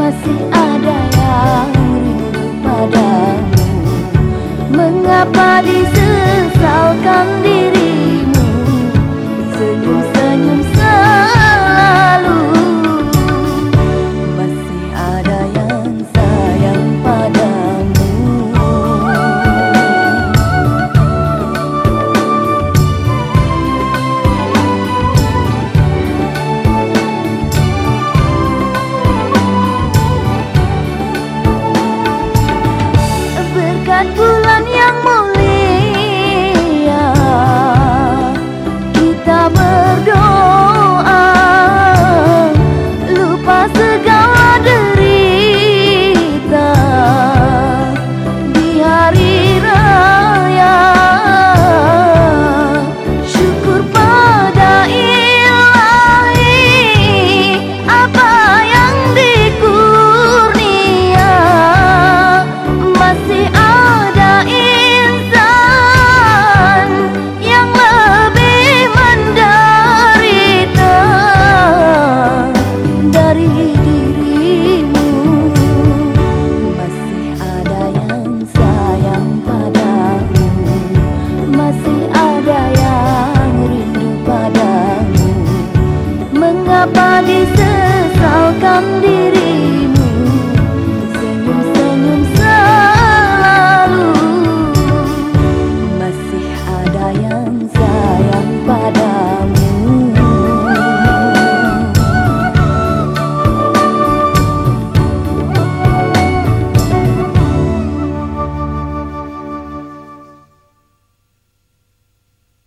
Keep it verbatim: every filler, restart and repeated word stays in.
masih ada yang rindu padamu. Mengapa disesalkan dirimu, senyum-senyum selalu. Masih ada yang sayang padamu. Berkat bulan yang mulia, kita berdoa, lupa segala derita di hari raya. Syukur pada Ilahi apa yang dikurnia. Masih ada insan yang lebih menderita dari dirimu. Masih ada yang sayang padamu. Masih ada yang rindu padamu. Mengapa disesalkan diri